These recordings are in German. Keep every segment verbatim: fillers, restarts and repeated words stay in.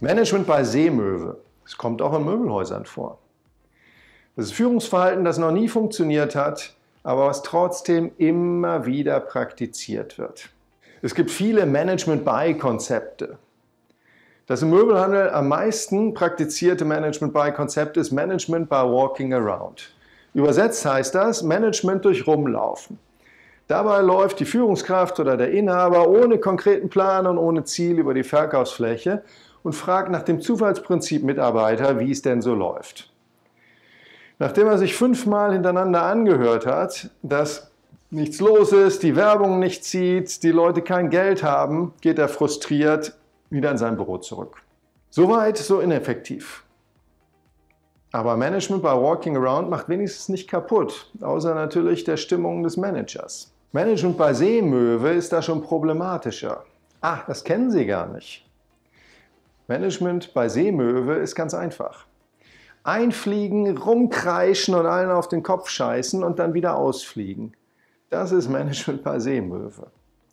Management bei Seemöwe. Es kommt auch in Möbelhäusern vor. Das ist Führungsverhalten, das noch nie funktioniert hat, aber was trotzdem immer wieder praktiziert wird. Es gibt viele Management-by-Konzepte. Das im Möbelhandel am meisten praktizierte Management-by-Konzept ist Management by Walking Around. Übersetzt heißt das Management durch Rumlaufen. Dabei läuft die Führungskraft oder der Inhaber ohne konkreten Plan und ohne Ziel über die Verkaufsfläche und fragt nach dem Zufallsprinzip Mitarbeiter, wie es denn so läuft. Nachdem er sich fünfmal hintereinander angehört hat, dass nichts los ist, die Werbung nicht zieht, die Leute kein Geld haben, geht er frustriert wieder in sein Büro zurück. Soweit so ineffektiv. Aber Management by Walking Around macht wenigstens nicht kaputt, außer natürlich der Stimmung des Managers. Management bei Seemöwe ist da schon problematischer. Ah, das kennen Sie gar nicht. Management bei Seemöwe ist ganz einfach. Einfliegen, rumkreischen und allen auf den Kopf scheißen und dann wieder ausfliegen. Das ist Management bei Seemöwe.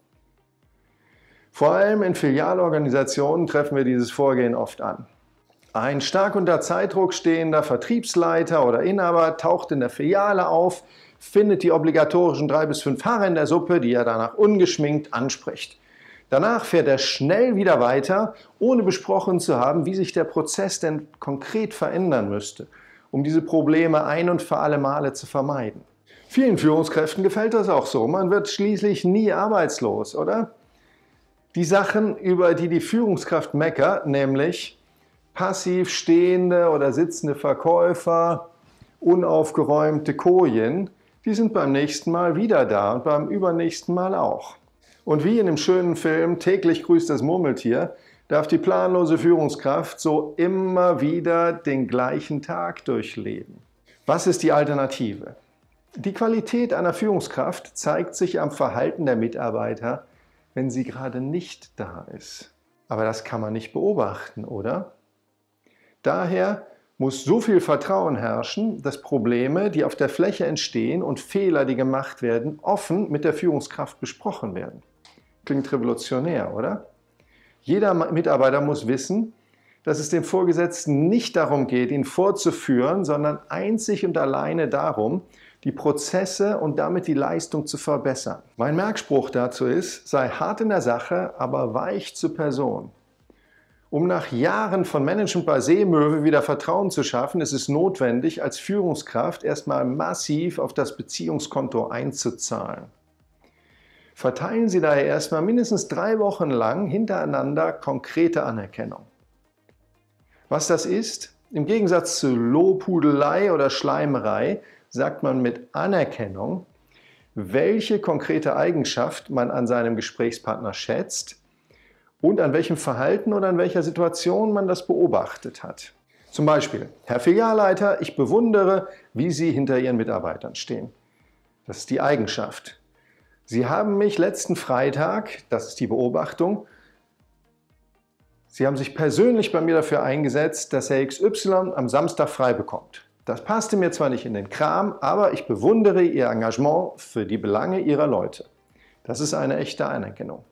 Vor allem in Filialorganisationen treffen wir dieses Vorgehen oft an. Ein stark unter Zeitdruck stehender Vertriebsleiter oder Inhaber taucht in der Filiale auf, findet die obligatorischen drei bis fünf Haare in der Suppe, die er danach ungeschminkt anspricht. Danach fährt er schnell wieder weiter, ohne besprochen zu haben, wie sich der Prozess denn konkret verändern müsste, um diese Probleme ein und für alle Male zu vermeiden. Vielen Führungskräften gefällt das auch so. Man wird schließlich nie arbeitslos, oder? Die Sachen, über die die Führungskraft meckert, nämlich passiv stehende oder sitzende Verkäufer, unaufgeräumte Kojen, die sind beim nächsten Mal wieder da und beim übernächsten Mal auch. Und wie in dem schönen Film Täglich grüßt das Murmeltier, darf die planlose Führungskraft so immer wieder den gleichen Tag durchleben. Was ist die Alternative? Die Qualität einer Führungskraft zeigt sich am Verhalten der Mitarbeiter, wenn sie gerade nicht da ist. Aber das kann man nicht beobachten, oder? Daher muss so viel Vertrauen herrschen, dass Probleme, die auf der Fläche entstehen und Fehler, die gemacht werden, offen mit der Führungskraft besprochen werden. Klingt revolutionär, oder? Jeder Mitarbeiter muss wissen, dass es dem Vorgesetzten nicht darum geht, ihn vorzuführen, sondern einzig und alleine darum, die Prozesse und damit die Leistung zu verbessern. Mein Merkspruch dazu ist, sei hart in der Sache, aber weich zur Person. Um nach Jahren von Management bei Seemöwe wieder Vertrauen zu schaffen, ist es notwendig, als Führungskraft erstmal massiv auf das Beziehungskonto einzuzahlen. Verteilen Sie daher erstmal mindestens drei Wochen lang hintereinander konkrete Anerkennung. Was das ist? Im Gegensatz zu Lobhudelei oder Schleimerei sagt man mit Anerkennung, welche konkrete Eigenschaft man an seinem Gesprächspartner schätzt und an welchem Verhalten oder an welcher Situation man das beobachtet hat. Zum Beispiel, Herr Filialleiter, ich bewundere, wie Sie hinter Ihren Mitarbeitern stehen. Das ist die Eigenschaft. Sie haben mich letzten Freitag, das ist die Beobachtung, Sie haben sich persönlich bei mir dafür eingesetzt, dass Herr X Y am Samstag frei bekommt. Das passte mir zwar nicht in den Kram, aber ich bewundere Ihr Engagement für die Belange Ihrer Leute. Das ist eine echte Anerkennung.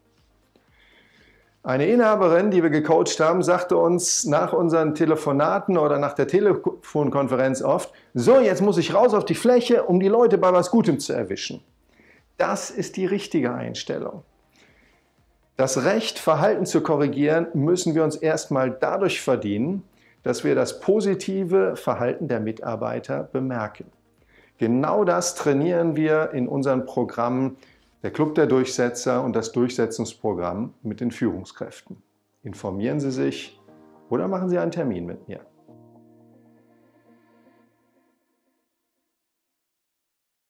Eine Inhaberin, die wir gecoacht haben, sagte uns nach unseren Telefonaten oder nach der Telefonkonferenz oft, so, jetzt muss ich raus auf die Fläche, um die Leute bei was Gutem zu erwischen. Das ist die richtige Einstellung. Das Recht, Verhalten zu korrigieren, müssen wir uns erstmal dadurch verdienen, dass wir das positive Verhalten der Mitarbeiter bemerken. Genau das trainieren wir in unseren Programmen, der Club der Durchsetzer und das Durchsetzungsprogramm mit den Führungskräften. Informieren Sie sich oder machen Sie einen Termin mit mir.